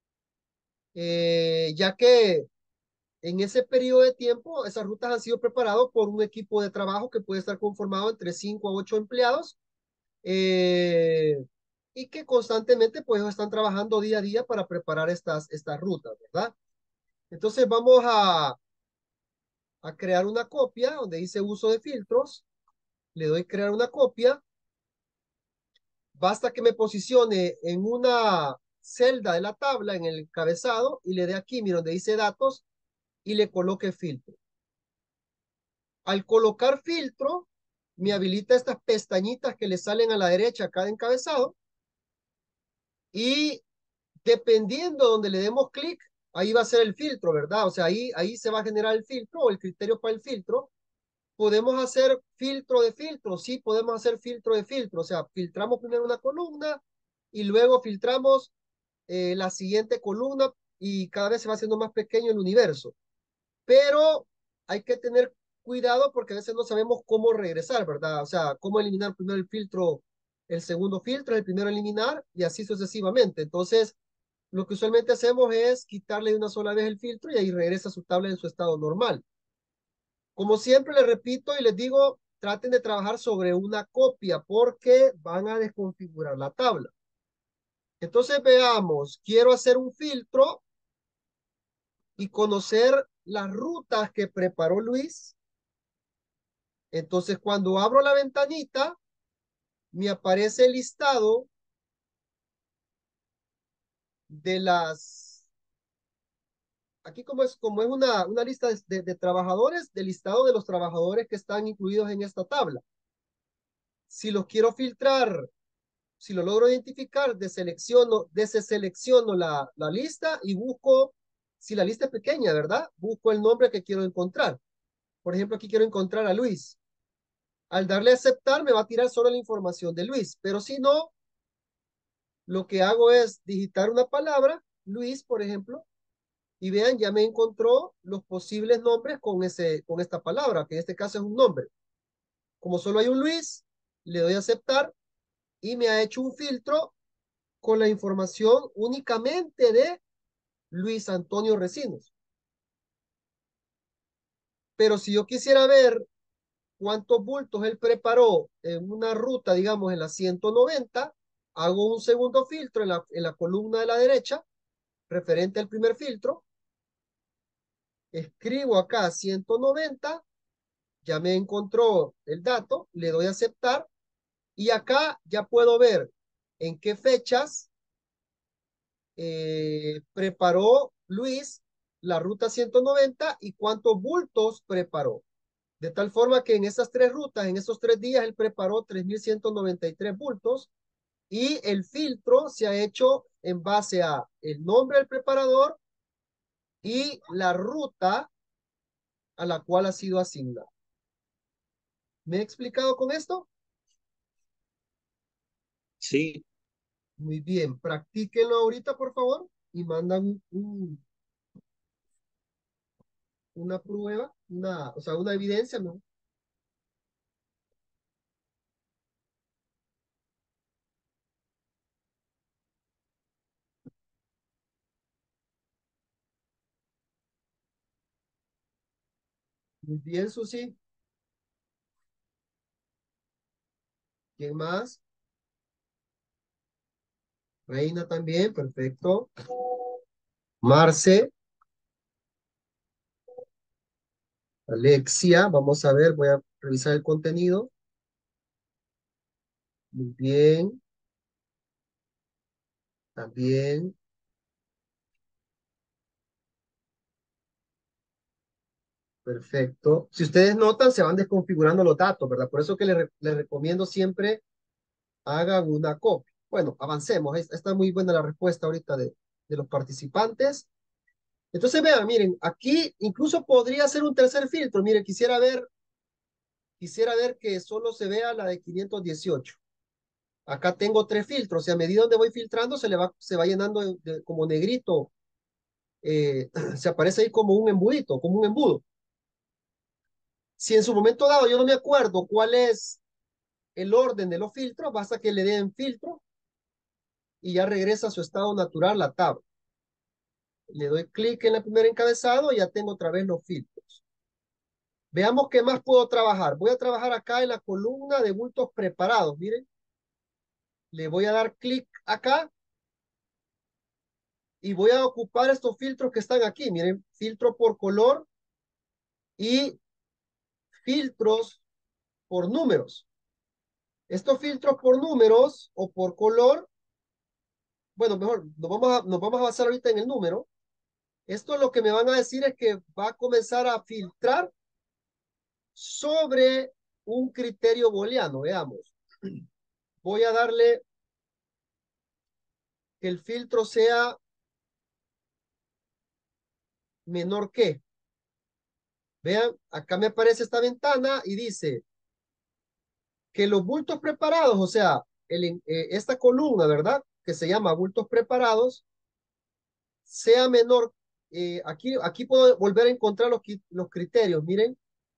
eh, ya que en ese periodo de tiempo esas rutas han sido preparadas por un equipo de trabajo que puede estar conformado entre cinco a ocho empleados, eh, y que constantemente pues están trabajando día a día para preparar estas, estas rutas, ¿verdad? Entonces vamos a, a crear una copia donde dice uso de filtros, le doy crear una copia, basta que me posicione en una celda de la tabla, en el encabezado, y le dé aquí, mira, donde dice datos, y le coloque filtro. Al colocar filtro, me habilita estas pestañitas que le salen a la derecha a cada encabezado, y dependiendo donde le demos clic, ahí va a ser el filtro, ¿verdad? O sea, ahí, ahí se va a generar el filtro o el criterio para el filtro. Podemos hacer filtro de filtro, sí, podemos hacer filtro de filtro, o sea, filtramos primero una columna y luego filtramos eh, la siguiente columna y cada vez se va haciendo más pequeño el universo. Pero hay que tener cuidado porque a veces no sabemos cómo regresar, ¿verdad? O sea, cómo eliminar primero el filtro, el segundo filtro, el primero eliminar y así sucesivamente. Entonces, lo que usualmente hacemos es quitarle de una sola vez el filtro y ahí regresa su tabla en su estado normal. Como siempre les repito y les digo, traten de trabajar sobre una copia porque van a desconfigurar la tabla. Entonces veamos, quiero hacer un filtro y conocer las rutas que preparó Luis. Entonces cuando abro la ventanita, me aparece el listado de las... Aquí como es, como es una, una lista de, de, de trabajadores, del listado de los trabajadores que están incluidos en esta tabla. Si los quiero filtrar, si lo logro identificar, deselecciono, deselecciono la, la lista y busco, si la lista es pequeña, ¿verdad? Busco el nombre que quiero encontrar. Por ejemplo, aquí quiero encontrar a Luis. Al darle a aceptar, me va a tirar solo la información de Luis. Pero si no, lo que hago es digitar una palabra, Luis, por ejemplo, y vean, ya me encontró los posibles nombres con, ese, con esta palabra, que en este caso es un nombre. Como solo hay un Luis, le doy a aceptar y me ha hecho un filtro con la información únicamente de Luis Antonio Recinos. Pero si yo quisiera ver cuántos bultos él preparó en una ruta, digamos, en la ciento noventa, hago un segundo filtro en la, en la columna de la derecha, referente al primer filtro, escribo acá ciento noventa, ya me encontró el dato, le doy a aceptar, y acá ya puedo ver en qué fechas eh, preparó Luis la ruta ciento noventa y cuántos bultos preparó. De tal forma que en esas tres rutas, en esos tres días, él preparó tres mil ciento noventa y tres bultos y el filtro se ha hecho en base a el nombre del preparador y la ruta a la cual ha sido asignado. ¿Me he explicado con esto? Sí, Muy bien, practíquenlo ahorita, por favor, y mandan un, un- una prueba, una, o sea, una evidencia, ¿no? Muy bien, Susi. ¿Quién más? Reina también, perfecto. Marce, Alexia, vamos a ver, voy a revisar el contenido. Muy bien, también. Perfecto. Si ustedes notan, se van desconfigurando los datos, ¿verdad? Por eso que les, re- les recomiendo siempre hagan una copia. Bueno, avancemos. Es- Está muy buena la respuesta ahorita de, de los participantes. Entonces, vean, miren, aquí incluso podría ser un tercer filtro. Miren, quisiera ver, quisiera ver que solo se vea la de quinientos dieciocho. Acá tengo tres filtros y a medida donde voy filtrando se le va, se va llenando de- de- como negrito. eh, se aparece ahí como un embudito, como un embudo. Si en su momento dado yo no me acuerdo cuál es el orden de los filtros, basta que le den filtro y ya regresa a su estado natural la tabla. Le doy clic en el primer encabezado y ya tengo otra vez los filtros. Veamos qué más puedo trabajar. Voy a trabajar acá en la columna de bultos preparados. Miren, le voy a dar clic acá y voy a ocupar estos filtros que están aquí. Miren, filtro por color y filtros por números. Estos filtros por números o por color, bueno, mejor, nos vamos a, nos vamos a basar ahorita en el número. Esto lo que me van a decir es que va a comenzar a filtrar sobre un criterio booleano. Veamos. Voy a darle que el filtro sea menor que. Vean, acá me aparece esta ventana y dice que los bultos preparados, o sea, el, eh, esta columna, ¿verdad? Que se llama bultos preparados, sea menor. Eh, aquí, aquí puedo volver a encontrar los, los criterios. Miren,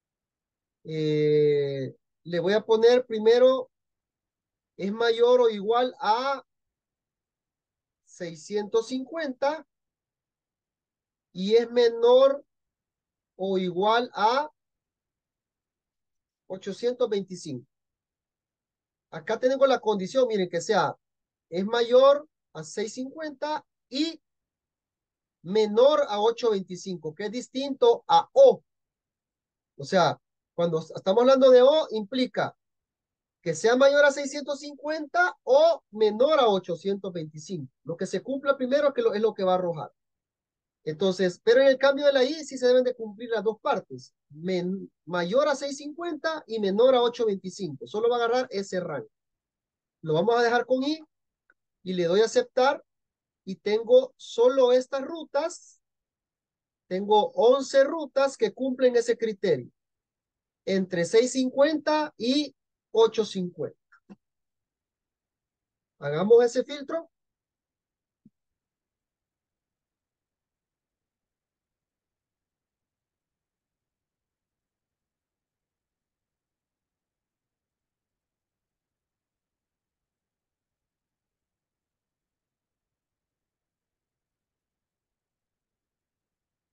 eh, le voy a poner primero, es mayor o igual a seiscientos cincuenta y es menor o igual a ochocientos veinticinco. Acá tengo la condición, miren, que sea, es mayor a seiscientos cincuenta y menor a ochocientos veinticinco, que es distinto a O. O sea, cuando estamos hablando de O, implica que sea mayor a seiscientos cincuenta o menor a ochocientos veinticinco. Lo que se cumpla primero es, que lo, es lo que va a arrojar. Entonces, pero en el cambio de la I sí se deben de cumplir las dos partes. Men, mayor a seiscientos cincuenta y menor a ochocientos veinticinco. Solo va a agarrar ese rango. Lo vamos a dejar con I y le doy a aceptar y tengo solo estas rutas. Tengo once rutas que cumplen ese criterio. Entre seiscientos cincuenta y ochocientos cincuenta. Hagamos ese filtro.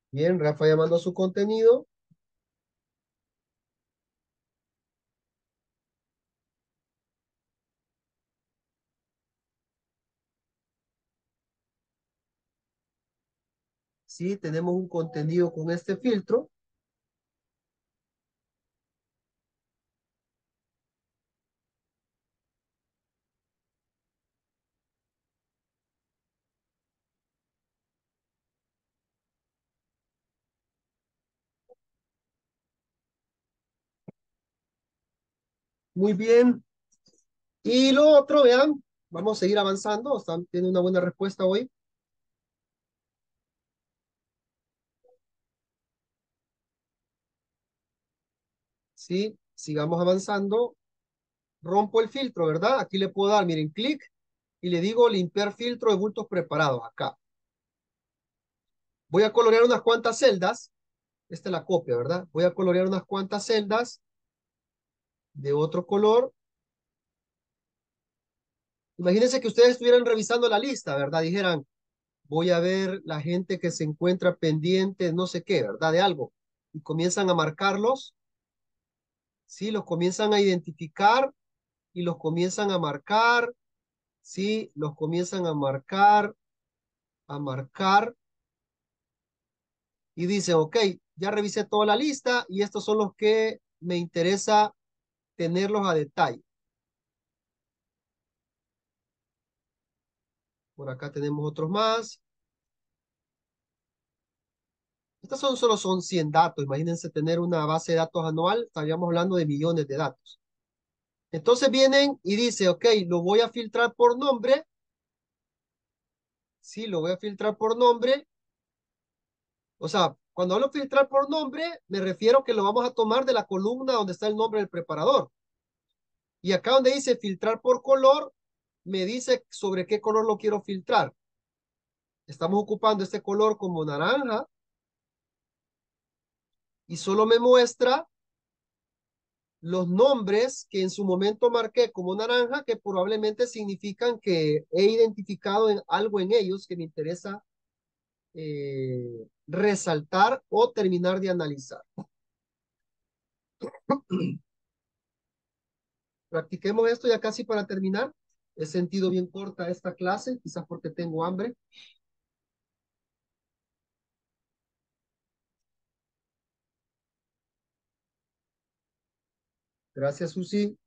Bien, Rafa llamando a su contenido. Sí, tenemos un contenido con este filtro. Muy bien. Y lo otro, vean, vamos a seguir avanzando. Están, tiene una buena respuesta hoy. Sí, sigamos avanzando. Rompo el filtro, ¿verdad? Aquí le puedo dar, miren, clic y le digo limpiar filtro de bultos preparados acá. Voy a colorear unas cuantas celdas. Esta es la copia, ¿verdad? Voy a colorear unas cuantas celdas de otro color. Imagínense que ustedes estuvieran revisando la lista, ¿verdad? Dijeran, voy a ver la gente que se encuentra pendiente, no sé qué, ¿verdad? De algo. Y comienzan a marcarlos, ¿sí? Los comienzan a identificar y los comienzan a marcar, ¿sí? Los comienzan a marcar, a marcar. Y dicen, ok, ya revisé toda la lista y estos son los que me interesa tenerlos a detalle. Por acá tenemos otros más. Estos son solo son cien datos. Imagínense tener una base de datos anual. Estaríamos hablando de millones de datos. Entonces vienen y dice, ok, lo voy a filtrar por nombre. Sí, lo voy a filtrar por nombre. O sea, cuando hablo filtrar por nombre, me refiero que lo vamos a tomar de la columna donde está el nombre del preparador. Y acá donde dice filtrar por color, me dice sobre qué color lo quiero filtrar. Estamos ocupando este color como naranja y solo me muestra los nombres que en su momento marqué como naranja, que probablemente significan que he identificado en algo en ellos que me interesa eh, resaltar o terminar de analizar. Practiquemos esto ya casi para terminar. He sentido bien corta esta clase, quizás porque tengo hambre. Gracias, Susi.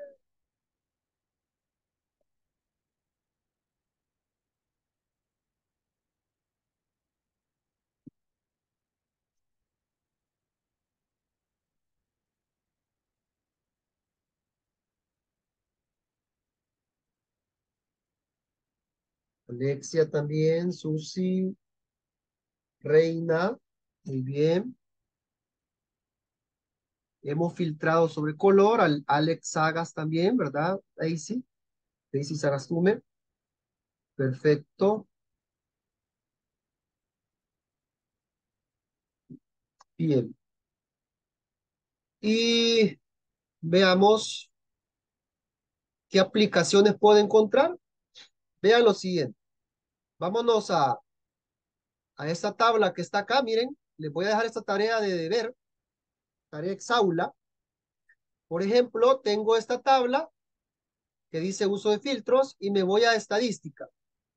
Alexia también, Susi, Reina, muy bien. Hemos filtrado sobre color, al Alex Sagas también, ¿verdad? Daisy, Daisy Sagastume. Perfecto. Bien. Y veamos qué aplicaciones puedo encontrar. Vean lo siguiente. Vámonos a, a esta tabla que está acá. Miren, les voy a dejar esta tarea de deber, tarea exaula. Por ejemplo, tengo esta tabla que dice uso de filtros y me voy a estadística.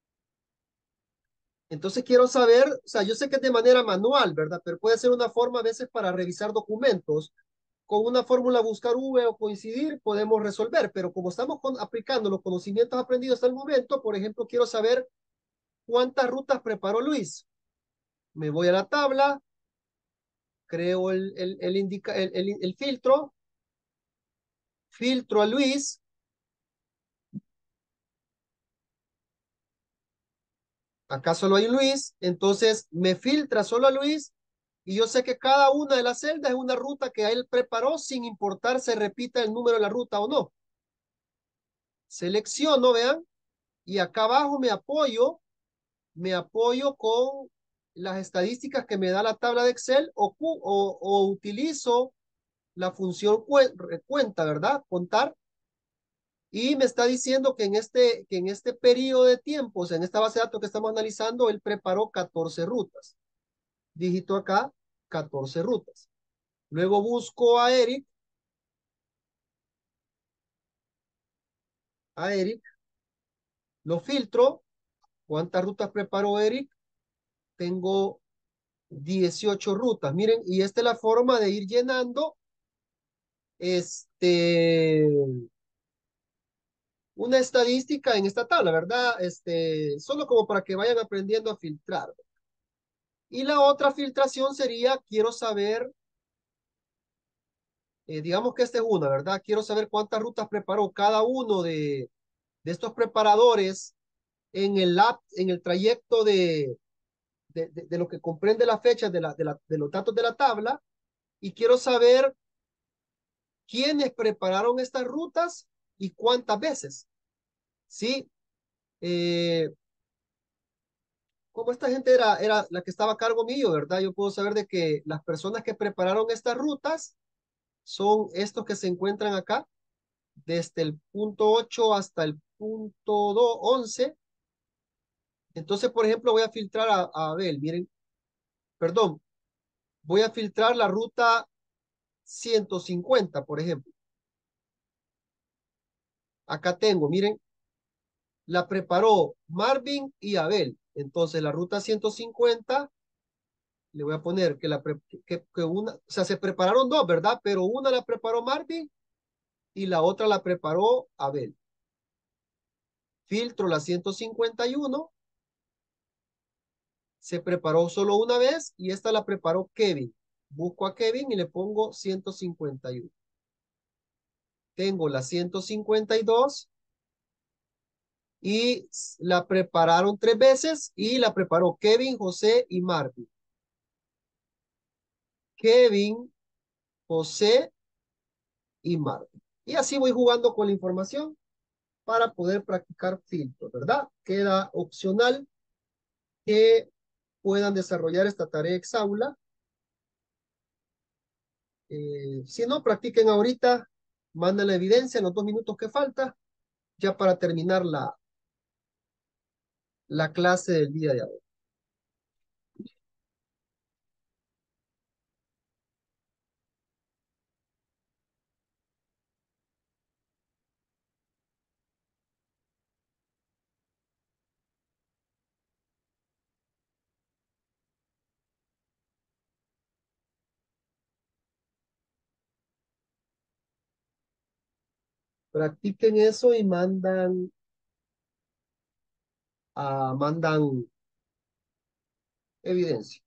Entonces quiero saber, o sea, yo sé que es de manera manual, ¿verdad? Pero puede ser una forma a veces para revisar documentos. Con una fórmula buscar V o coincidir podemos resolver, pero como estamos con, aplicando los conocimientos aprendidos hasta el momento, por ejemplo, quiero saber cuántas rutas preparó Luis. Me voy a la tabla, creo el, el, el, indica, el, el, el filtro, filtro a Luis, acá solo hay un Luis, entonces me filtra solo a Luis y yo sé que cada una de las celdas es una ruta que él preparó sin importar se repita el número de la ruta o no. Selecciono, vean, y acá abajo me apoyo, me apoyo con las estadísticas que me da la tabla de Excel o, o, o utilizo la función cuenta, ¿verdad? Contar. Y me está diciendo que en este, que en este periodo de tiempo, o sea, en esta base de datos que estamos analizando, él preparó catorce rutas. dígito acá catorce rutas. Luego busco a Eric. A Eric. Lo filtro. ¿Cuántas rutas preparó Eric? Tengo dieciocho rutas. Miren, y esta es la forma de ir llenando este, una estadística en esta tabla, ¿verdad? Este, solo como para que vayan aprendiendo a filtrar. Y la otra filtración sería, quiero saber, eh, digamos que esta es una, ¿verdad? Quiero saber cuántas rutas preparó cada uno de, de estos preparadores en el, lap, en el trayecto de, de, de, de lo que comprende las fechas de, la, de, la, de los datos de la tabla. Y quiero saber quiénes prepararon estas rutas y cuántas veces. ¿Sí? Eh, como esta gente era, era la que estaba a cargo mío, ¿verdad? Yo puedo saber de que las personas que prepararon estas rutas son estos que se encuentran acá, desde el punto ocho hasta el punto once. Entonces, por ejemplo, voy a filtrar a, a Abel, miren, perdón, voy a filtrar la ruta ciento cincuenta, por ejemplo. Acá tengo, miren, la preparó Marvin y Abel. Entonces, la ruta ciento cincuenta, le voy a poner que, la pre- que, que una, o sea, se prepararon dos, ¿verdad? Pero una la preparó Marvin y la otra la preparó Abel. Filtro la ciento cincuenta y uno, se preparó solo una vez y esta la preparó Kevin. Busco a Kevin y le pongo ciento cincuenta y uno. Tengo la ciento cincuenta y dos y la prepararon tres veces y la preparó Kevin, José y Marvin. Kevin, José y Marvin. Y así voy jugando con la información para poder practicar filtros, ¿verdad? Queda opcional que puedan desarrollar esta tarea exaula. Eh, si no, practiquen ahorita, manden la evidencia en los dos minutos que falta, ya para terminar la, la clase del día de hoy. Practiquen eso y mandan, a, mandan evidencia.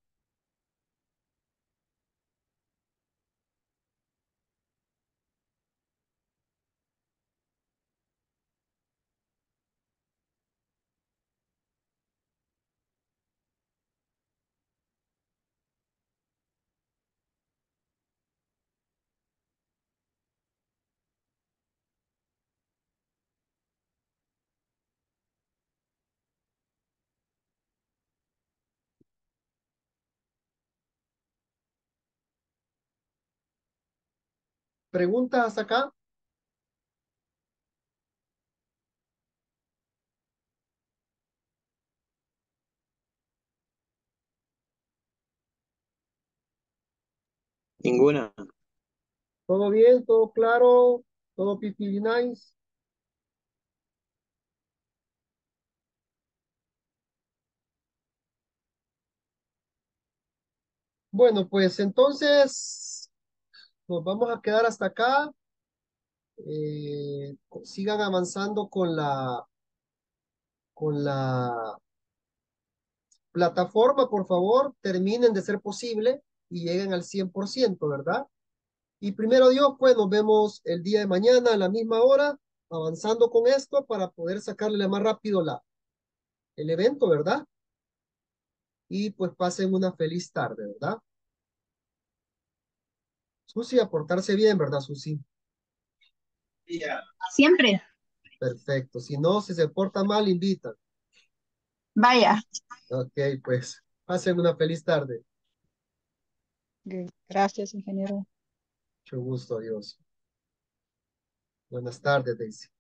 ¿Preguntas hasta acá? Ninguna. ¿Todo bien? ¿Todo claro? ¿Todo pipi nice? Bueno, pues entonces nos vamos a quedar hasta acá. Eh, sigan avanzando con la, con la plataforma, por favor. Terminen de ser posible y lleguen al cien por ciento, ¿verdad? Y primero Dios, pues nos vemos el día de mañana a la misma hora, avanzando con esto para poder sacarle más rápido la, el evento, ¿verdad? Y pues pasen una feliz tarde, ¿verdad? Susi, a portarse bien, ¿verdad, Susi? Siempre. Perfecto. Si no, si se porta mal, invitan. Vaya. Ok, pues pasen una feliz tarde. Gracias, ingeniero. Mucho gusto, adiós. Buenas tardes, Daisy.